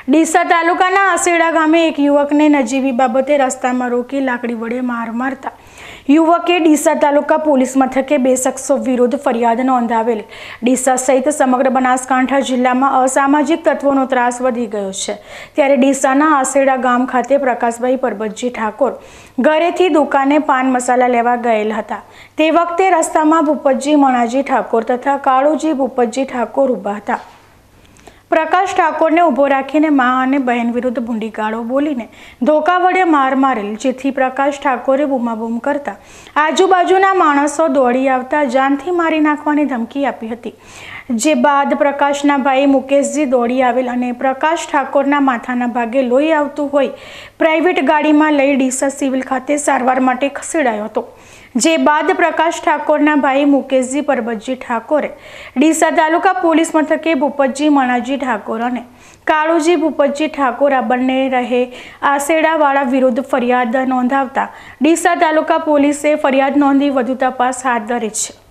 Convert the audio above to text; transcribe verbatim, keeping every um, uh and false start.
ડીસા તાલુકાના આસેડા ગામે એક યુવકને નજીવી બાબતે રસ્તામાં રોકી લાકડી વડે માર મારતા યુવકે ડીસા તાલુકા પોલીસ મથકે બે શખ્સો વિરુદ્ધ ફરિયાદ નોંધાવેલી। ડીસા સહિત સમગ્ર બનાસકાંઠા જિલ્લામાં અસામાજિક તત્વોનો ત્રાસ વધી ગયો છે। ત્યારે ડીસાના આસેડા ગામ ખાતે પ્રકાશભાઈ પરબતજી ઠાકોર ઘરેથી દુકાને પાન મસાલા લેવા ગયેલ હતા। તે વખતે રસ્તામાં ભૂપતજી મણાજી ઠાકોર તથા કાળુજી ભૂપતજી ઠાકોર ઊભા હતા। प्रकाश ठाकोर ने उभो राखीने मां अने बहन विरुद्ध भूंडी गाळो बोलीने धोका वडे मार मारेल, जेथी प्रकाश ठाकोरे बूमाबूम करता आजूबाजूना माणसो दौड़ी आवता जानथी मारी नाखवानी धमकी आपी हती। जे बाद प्रकाशना भाई मुकेशजी दौड़ी आवेल अने प्रकाश ठाकोरना माथाना भागे लोही आवतुं होय प्राइवेट गाड़ीमां लई ડીસા सिविल खाते सारवार माटे खसेडायो हतो। जे बाद प्रकाश ठाकोरना भाई मुकेशजी परबतजी ठाकोरे ડીસા तालुका पोलीस मथके भूपतजी मणाजी ठाकोर अने काळुजी भूपतजी ठाकोर आ बंने रहे आसेडावाळा विरुद्ध फरियाद नोंधावता ડીસા तालुका पोलीसे फरियाद नोंधी वधु तपास हाथ धरी छे।